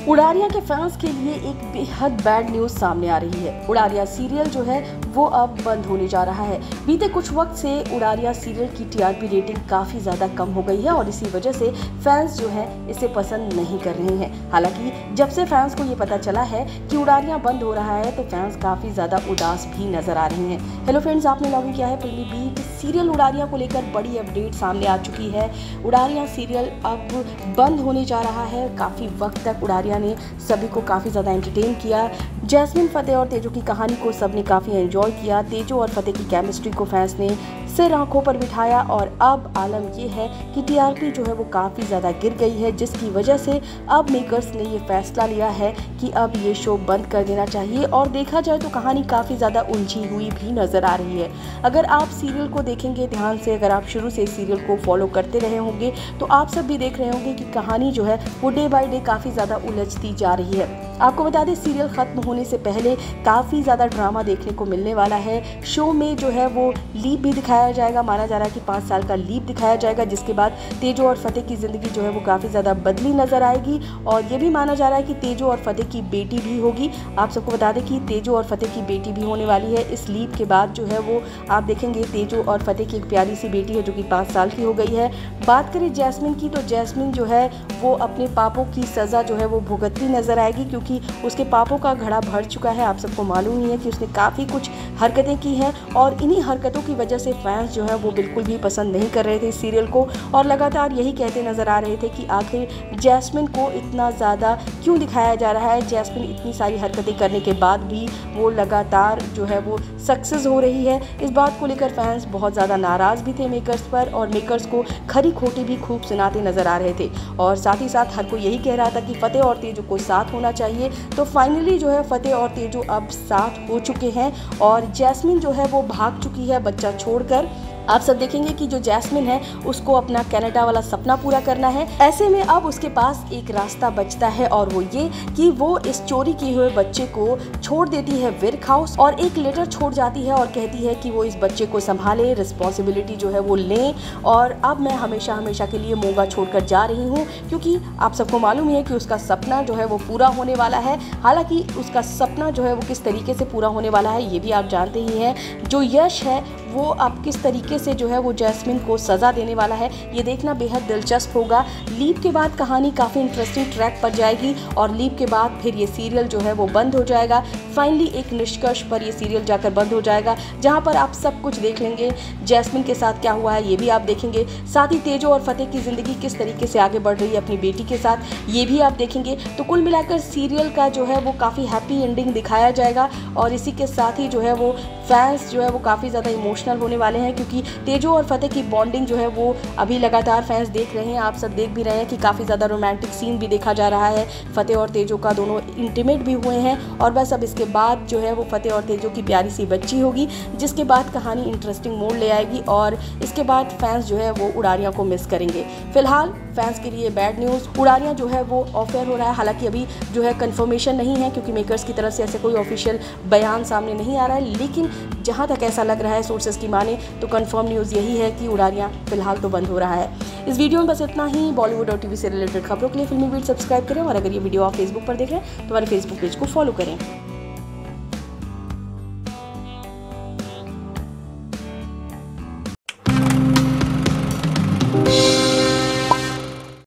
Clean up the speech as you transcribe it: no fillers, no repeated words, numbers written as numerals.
उड़ारिया के फैंस के लिए एक बेहद बैड न्यूज़ सामने आ रही है। उड़ारिया सीरियल जो है वो अब बंद होने जा रहा है। बीते कुछ वक्त से उड़ारिया सीरियल की टीआरपी रेटिंग काफ़ी ज़्यादा कम हो गई है और इसी वजह से फैंस जो है इसे पसंद नहीं कर रहे हैं। हालांकि जब से फैंस को ये पता चला है कि उड़ारिया बंद हो रहा है तो फैंस काफ़ी ज़्यादा उदास भी नजर आ रहे हैं। हेलो फ्रेंड्स, आपने लॉग इन किया है फिल्मी बीट। सीरियल उड़ारिया को लेकर बड़ी अपडेट सामने आ चुकी है। उड़ारिया सीरियल अब बंद होने जा रहा है। काफ़ी वक्त तक उड़ारिया ने सभी को काफ़ी ज़्यादा एंटरटेन किया। जैस्मिन, फतेह और तेजो की कहानी को सबने काफ़ी एंजॉय किया। तेजो और फतेह की केमिस्ट्री को फैंस ने सिर आंखों पर बिठाया और अब आलम ये है कि टीआरपी जो है वो काफ़ी ज़्यादा गिर गई है, जिसकी वजह से अब मेकर्स ने ये फैसला लिया है कि अब ये शो बंद कर देना चाहिए। और देखा जाए तो कहानी काफ़ी ज़्यादा उलझी हुई भी नज़र आ रही है। अगर आप सीरियल को देखेंगे ध्यान से, अगर आप शुरू से सीरियल को फॉलो करते रहे होंगे तो आप सब भी देख रहे होंगे कि कहानी जो है वो डे बाय डे काफ़ी ज़्यादा उलझती जा रही है। आपको बता दें, सीरियल ख़त्म होने से पहले काफ़ी ज़्यादा ड्रामा देखने को मिलने वाला है। शो में जो है वो लीप भी दिखाया जाएगा। माना जा रहा है कि 5 साल का लीप दिखाया जाएगा, जिसके बाद तेजो और फतेह की ज़िंदगी जो है वो काफ़ी ज़्यादा बदली नज़र आएगी। और ये भी माना जा रहा है कि तेजो और फतेह की बेटी भी होगी। आप सबको बता दें कि तेजो और फतेह की बेटी भी होने वाली है। इस लीप के बाद जो है वो आप देखेंगे तेजो और फतेह की एक प्यारी सी बेटी है जो कि 5 साल की हो गई है। बात करें जैस्मिन की, तो जैस्मिन जो है वो अपने पापों की सज़ा जो है वो भुगतती नज़र आएगी, क्योंकि उसके पापों का घड़ा भर चुका है। आप सबको मालूम ही है कि उसने काफ़ी कुछ हरकतें की हैं और इन्हीं हरकतों की वजह से फैंस जो है वो बिल्कुल भी पसंद नहीं कर रहे थे इस सीरियल को और लगातार यही कहते नज़र आ रहे थे कि आखिर जैस्मिन को इतना ज़्यादा क्यों दिखाया जा रहा है। जैस्मिन इतनी सारी हरकतें करने के बाद भी वो लगातार जो है वो सक्सेस हो रही है। इस बात को लेकर फैंस बहुत ज़्यादा नाराज़ भी थे मेकर्स पर और मेकर्स को खरी खोटी भी खूब सुनाते नज़र आ रहे थे। और साथ ही साथ हर कोई यही कह रहा था कि फतेह और तेजो को साथ होना चाहिए। तो फाइनली जो है फतेह और तेजो अब साथ हो चुके हैं और जैस्मिन जो है वो भाग चुकी है बच्चा छोड़कर। आप सब देखेंगे कि जो जैस्मिन है उसको अपना कनाडा वाला सपना पूरा करना है। ऐसे में अब उसके पास एक रास्ता बचता है और वो ये कि वो इस चोरी किए हुए बच्चे को छोड़ देती है विर्क हाउस और एक लेटर छोड़ जाती है और कहती है कि वो इस बच्चे को संभाले, रिस्पॉन्सिबिलिटी जो है वो लें और अब मैं हमेशा हमेशा के लिए मोगा छोड़कर जा रही हूँ, क्योंकि आप सबको मालूम है कि उसका सपना जो है वो पूरा होने वाला है। हालांकि उसका सपना जो है वो किस तरीके से पूरा होने वाला है ये भी आप जानते ही हैं। जो यश है वो अब किस तरीके से जो है वो जैस्मिन को सज़ा देने वाला है, ये देखना बेहद दिलचस्प होगा। लीप के बाद कहानी काफ़ी इंटरेस्टिंग ट्रैक पर जाएगी और लीप के बाद फिर ये सीरियल जो है वो बंद हो जाएगा। फाइनली एक निष्कर्ष पर ये सीरियल जाकर बंद हो जाएगा, जहां पर आप सब कुछ देख लेंगे। जैस्मिन के साथ क्या हुआ है ये भी आप देखेंगे, साथ ही तेजो और फतेह की ज़िंदगी किस तरीके से आगे बढ़ रही है अपनी बेटी के साथ, ये भी आप देखेंगे। तो कुल मिलाकर सीरियल का जो है वो काफ़ी हैप्पी एंडिंग दिखाया जाएगा और इसी के साथ ही जो है वो फैंस जो है वो काफ़ी ज़्यादा इमोशनल होने वाले हैं, क्योंकि तेजो और फतेह की बॉन्डिंग जो है वो अभी लगातार फैंस देख रहे हैं। आप सब देख भी रहे हैं कि काफ़ी ज़्यादा रोमांटिक सीन भी देखा जा रहा है। फतेह और तेजो का दोनों इंटीमेट भी हुए हैं और बस अब इसके बाद जो है वो फतेह और तेजो की प्यारी सी बच्ची होगी, जिसके बाद कहानी इंटरेस्टिंग मोड़ ले आएगी और इसके बाद फैंस जो है वो उड़ारिया को मिस करेंगे। फिलहाल फैंस के लिए बैड न्यूज़, उड़ारिया जो है वो ऑफ एयर हो रहा है। हालांकि अभी जो है कंफर्मेशन नहीं है, क्योंकि मेकर्स की तरफ से ऐसे कोई ऑफिशियल बयान सामने नहीं आ रहा है, लेकिन जहां तक ऐसा लग रहा है सोर्सेज की माने तो कंफर्म न्यूज़ यही है कि उड़ारिया फिलहाल तो बंद हो रहा है। इस वीडियो में बस इतना ही। बॉलीवुड और टीवी से रिलेटेड खबरों के लिए फिल्मी बीट सब्सक्राइब करें और अगर ये वीडियो आप फेसबुक पर देख रहे हैं तो हमारे फेसबुक पेज को फॉलो करें।